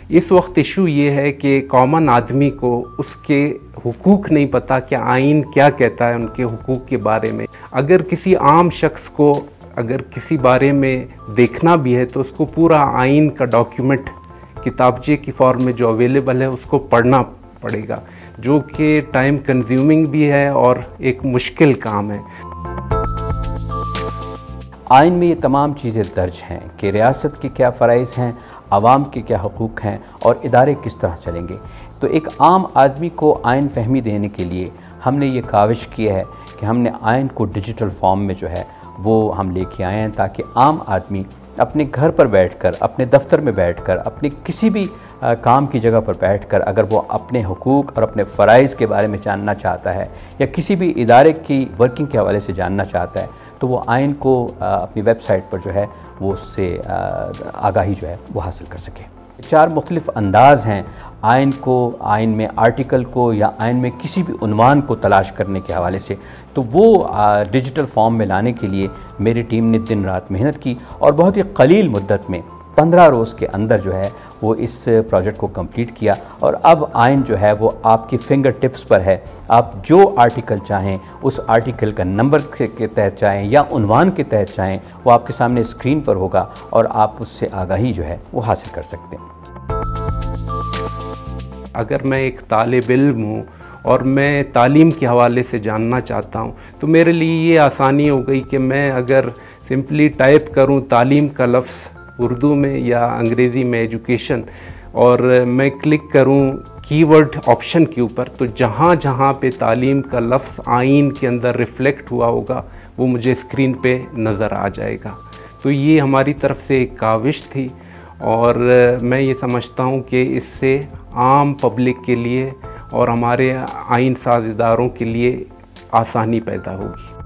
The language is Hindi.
इस वक्त इशू ये है कि कॉमन आदमी को उसके हुकूक नहीं पता कि आइन क्या कहता है उनके हुकूक के बारे में। अगर किसी आम शख्स को अगर किसी बारे में देखना भी है तो उसको पूरा आइन का डॉक्यूमेंट किताबचे की फॉर्म में जो अवेलेबल है उसको पढ़ना पड़ेगा, जो कि टाइम कंज्यूमिंग भी है और एक मुश्किल काम है। आइन में ये तमाम चीज़ें दर्ज हैं कि रियासत के क्या फ़राइज़ हैं, आवाम के क्या हुकूक हैं और इदारे किस तरह चलेंगे। तो एक आम आदमी को आइन फहमी देने के लिए हमने ये काविश की है कि हमने आइन को डिजिटल फॉर्म में जो है वो हम लेके आए हैं, ताकि आम आदमी अपने घर पर बैठकर, अपने दफ्तर में बैठकर, अपने किसी भी काम की जगह पर बैठकर अगर वो अपने हुकूक और अपने फ़राइज़ के बारे में जानना चाहता है या किसी भी इदारे की वर्किंग के हवाले से जानना चाहता है तो वो आइन को अपनी वेबसाइट पर जो है वो उससे आगाही जो है वो हासिल कर सके। 4 मुख्तलिफ अंदाज़ हैं आइन को, आइन में आर्टिकल को या आइन में किसी भी उन्वान को तलाश करने के हवाले से। तो वो डिजिटल फॉर्म में लाने के लिए मेरी टीम ने दिन रात मेहनत की और बहुत ही कलील मुद्दत में 15 रोज़ के अंदर जो है वो इस प्रोजेक्ट को कंप्लीट किया और अब आइन जो है वो आपकी फिंगर टिप्स पर है। आप जो आर्टिकल चाहें उस आर्टिकल का नंबर के तहत चाहें या उन्वान के तहत चाहें वो आपके सामने स्क्रीन पर होगा और आप उससे आगाही जो है वो हासिल कर सकते हैं। अगर मैं एक तालिब इल्म हूँ और मैं तालीम के हवाले से जानना चाहता हूँ तो मेरे लिए ये आसानी हो गई कि मैं अगर सिंपली टाइप करूँ तालीम का लफ्ज़ उर्दू में या अंग्रेज़ी में एजुकेशन और मैं क्लिक करूँ कीवर्ड ऑप्शन के ऊपर, तो जहाँ जहाँ पे तालीम का लफ्ज़ आइन के अंदर रिफ़्लेक्ट हुआ होगा वो मुझे स्क्रीन पे नज़र आ जाएगा। तो ये हमारी तरफ से एक काविश थी और मैं ये समझता हूँ कि इससे आम पब्लिक के लिए और हमारे आइन साज़ इदारों के लिए आसानी पैदा होगी।